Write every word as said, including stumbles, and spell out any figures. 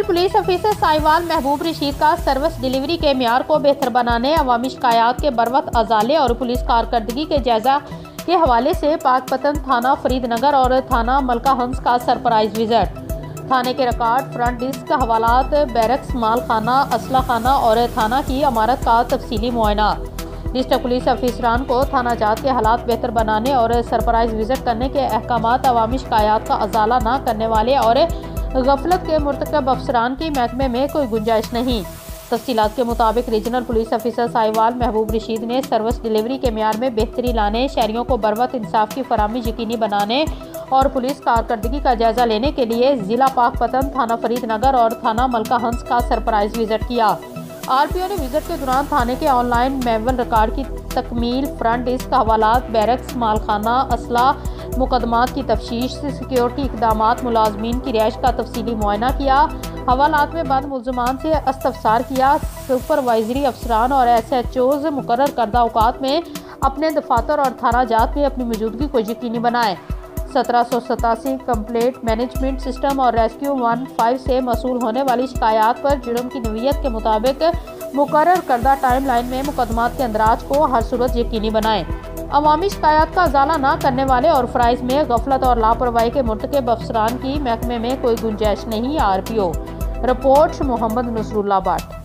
Police officer Sahiwal महबूब रशीद का service delivery के म्यार को बेहतर बनाने, अवामी शिकायत के बरवक्त अजाले और पुलिस कारकर्दगी के जायजा के हवाले से पाकपतन थाना फरीदनगर और थाना मलका हंस का सरप्राइज विजिट। थाने के रिकॉर्ड, फ्रंट डिस्क, हवालात, बैरक्स, माल खाना, असला खाना और थाना की इमारत का तफसीली मुआयना। डिस्ट्रिक्ट पुलिस अफसरान को थाना जात के हालात बेहतर बनाने और सरप्राइज विजिट करने के अहकामात, अवामी शिकायत का अजाला न करने वाले और गफलत के मुर्तकब अफसरान की महकमे में कोई गुंजाइश नहीं। तफसीलात के मुताबिक रीजनल पुलिस ऑफिसर साहिवाल महबूब रशीद ने सर्विस डिलीवरी के म्यार में बेहतरी लाने, शहरियों को बरवक्त इंसाफ की फराहमी यकीनी बनाने और पुलिस कारकर्दगी का जायजा लेने के लिए जिला पाकपतन, थाना फरीदनगर और थाना मलका हंस का सरप्राइज विजिट किया। आरपीओ ने विजिट के दौरान थाने के ऑनलाइन मैनुअल रिकॉर्ड की तकमील, फ्रंट डिस्क, हवालात, बैरक्स, मालखाना, असला, मुकदमात की तफ्तीश, सिक्योरिटी इकदामात, मुलाजमीन की रिहाइश का तफसीली मुआयना किया। हवालात में बंद मुलजमान से इस्तफसार किया। सुपरवाइजरी अफसरान और एस एच ओज मुकर्रर करदा औकात में अपने दफातर और थाना जात में अपनी मौजूदगी को यकीनी बनाएं। सत्रह सौ सतासी कंप्लेंट मैनेजमेंट सिस्टम और रेस्क्यू वन फाइव से मसूल होने वाली शिकायत पर जुर्म की नवीयत के मुताबिक मुकर्रर करदा टाइम लाइन में मुकदमात के अंदराज को हर सूरत यकीनी बनाएं। अवामी शिकायत का अजाला न करने वाले और फ़राइज़ में गफलत और लापरवाही के मुर्तकब अफसरान की महकमे में कोई गुंजाइश नहीं। R P O report Mohammad Nasrullah Bhatt.